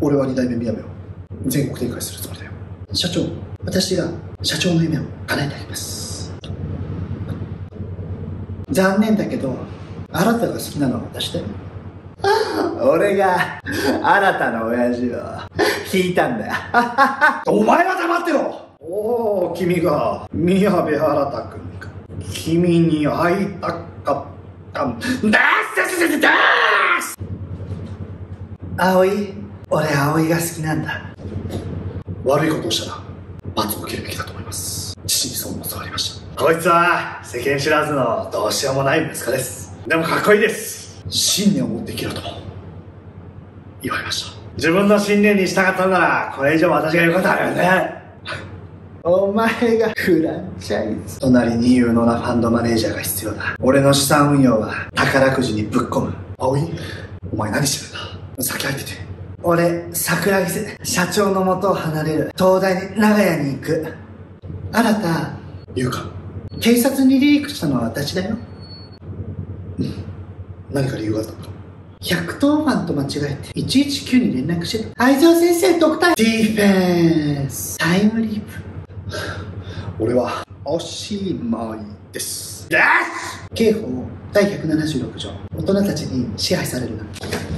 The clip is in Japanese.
俺は2代目みやべを全国展開するつもりだよ。社長、私が社長の夢を叶えてあげます。残念だけど、あなたが好きなのは私だよ。俺が新たな親父を引いたんだよ。お前は黙ってろ。おお、君が宮部新君か。君に会いたかったんです。葵、俺葵が好きなんだ。悪いことをしたら罰を受けるべきだと思います。父にそう教わりました。こいつは世間知らずのどうしようもない息子です。でもかっこいいです。信念を持って生きろと言われました。自分の信念に従ったんならこれ以上私が言うことあるよね。お前がフランチャイズ。隣に有能なファンドマネージャーが必要だ。俺の資産運用は宝くじにぶっ込む。葵、お前何してるんだ。先入ってて。俺、桜木社長の元を離れる。東大に長屋に行く。あなた、優香、警察にリークしたのは私だよ。何か理由があったのか。110番と間違えて119に連絡してた。相沢先生、ドクターディフェンスタイムリープ。俺はおしまいです。刑法第176条、大人たちに支配されるな。